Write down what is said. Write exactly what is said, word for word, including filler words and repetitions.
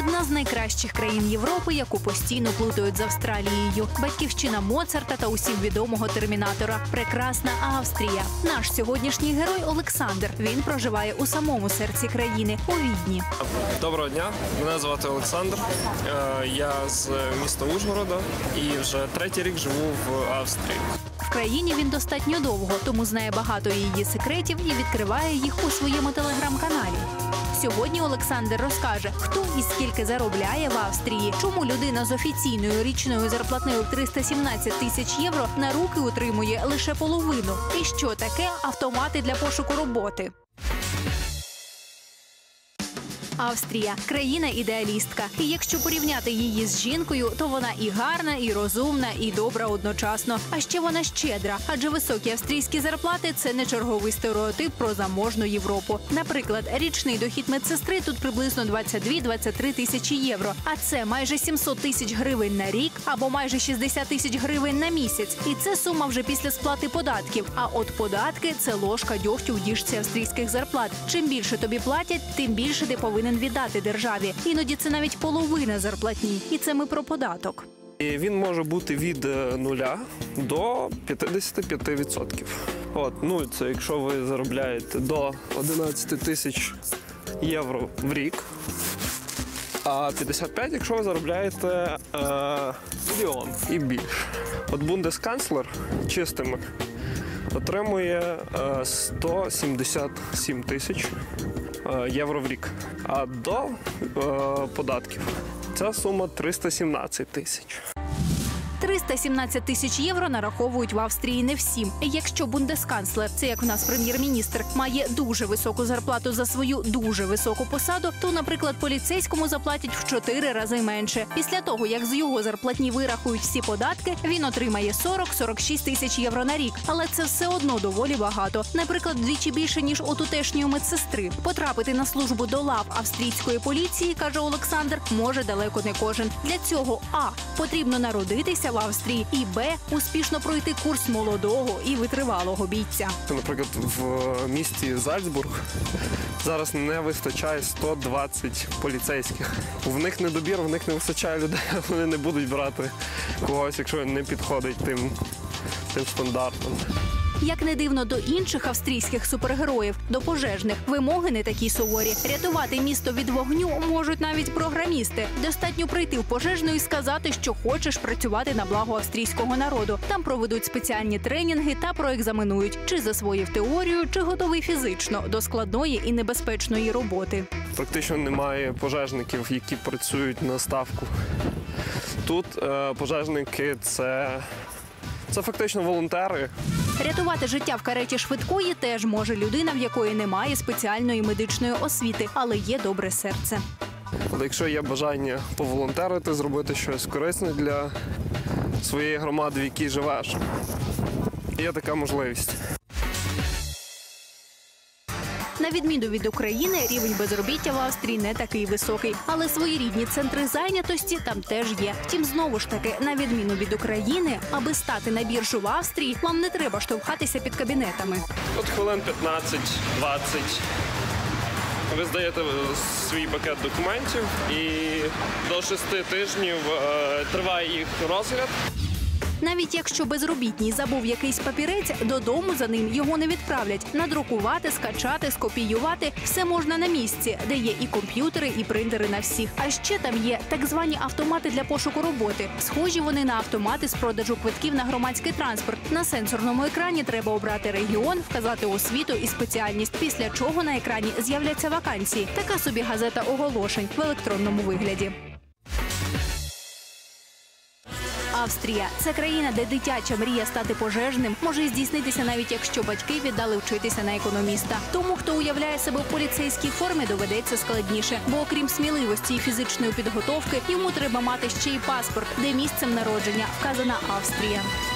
Одна з найкращих країн Європи, яку постійно плутають з Австралією. Батьківщина Моцарта та усім відомого термінатора. Прекрасна Австрія. Наш сьогоднішній герой Олександр. Він проживає у самому серці країни, у Відні. Доброго дня, мене звати Олександр. Я з міста Ужгорода і вже третій рік живу в Австрії. В країні він достатньо довго, тому знає багато її секретів і відкриває їх у своєму телеграм-каналі. Сьогодні Олександр розкаже, хто і скільки заробляє в Австрії, чому людина з офіційною річною зарплатнею в триста сімнадцять тисяч євро на руки утримує лише половину, і що таке автомати для пошуку роботи. Австрія – країна-ідеалістка. І якщо порівняти її з жінкою, то вона і гарна, і розумна, і добра одночасно. А ще вона щедра, адже високі австрійські зарплати – це не черговий стереотип про заможну Європу. Наприклад, річний дохід медсестри тут приблизно двадцять дві - двадцять три тисячі євро. А це майже сімсот тисяч гривень на рік або майже шістдесят тисяч гривень на місяць. І це сума вже після сплати податків. А от податки – це ложка дьогтю в діжці австрійських зарплат. Чим більше тобі платять, тим більше ти повинен віддати державі. Іноді це навіть половина зарплатні. І це ми про податок. І він може бути від нуля до п'ятдесят п'ять відсотків. От, нуль – це якщо ви заробляєте до одинадцять тисяч євро в рік, а п'ятдесят п'ять – якщо ви заробляєте е, мільйон і більше. От бундесканцлер чистими отримує е, сто сімдесят сім тисяч євро в рік. А до е, податків ця сума триста сімнадцять тисяч. триста сімнадцять тисяч євро нараховують в Австрії не всім. Якщо бундесканцлер, це як у нас прем'єр-міністр, має дуже високу зарплату за свою дуже високу посаду, то, наприклад, поліцейському заплатять в чотири рази менше. Після того, як з його зарплатні вирахують всі податки, він отримає сорок - сорок шість тисяч євро на рік. Але це все одно доволі багато. Наприклад, вдвічі більше, ніж у тутешньої медсестри. Потрапити на службу до лав австрійської поліції, каже Олександр, може далеко не кожен. Для цього а. потрібно народитися в Австрії, і б. успішно пройти курс молодого і витривалого бійця. Наприклад, в місті Зальцбург зараз не вистачає сто двадцять поліцейських. В них недобір, в них не вистачає людей, вони не будуть брати когось, якщо не підходить тим, тим стандартам. Як не дивно, до інших австрійських супергероїв, до пожежних, вимоги не такі суворі. Рятувати місто від вогню можуть навіть програмісти. Достатньо прийти в пожежну і сказати, що хочеш працювати на благо австрійського народу. Там проведуть спеціальні тренінги та проекзаменують, чи засвоїв теорію, чи готовий фізично до складної і небезпечної роботи. Практично немає пожежників, які працюють на ставку. Тут е, пожежники – це, це фактично волонтери. Рятувати життя в кареті швидкої теж може людина, в якої немає спеціальної медичної освіти, але є добре серце. Але якщо є бажання поволонтерити, зробити щось корисне для своєї громади, в якій живеш, є така можливість. На відміну від України, рівень безробіття в Австрії не такий високий. Але своєрідні центри зайнятості там теж є. Втім, знову ж таки, на відміну від України, аби стати на біржу в Австрії, вам не треба штовхатися під кабінетами. От хвилин п'ятнадцять - двадцять. Ви здаєте свій пакет документів і до шести тижнів е, триває їх розгляд. Навіть якщо безробітний забув якийсь папірець, додому за ним його не відправлять. Надрукувати, скачати, скопіювати – все можна на місці, де є і комп'ютери, і принтери на всіх. А ще там є так звані автомати для пошуку роботи. Схожі вони на автомати з продажу квитків на громадський транспорт. На сенсорному екрані треба обрати регіон, вказати освіту і спеціальність, після чого на екрані з'являться вакансії. Така собі газета оголошень в електронному вигляді. Австрія – це країна, де дитяча мрія стати пожежним може здійснитися навіть якщо батьки віддали вчитися на економіста. Тому, хто уявляє себе в поліцейській формі, доведеться складніше. Бо окрім сміливості і фізичної підготовки, йому треба мати ще й паспорт, де місцем народження вказана Австрія.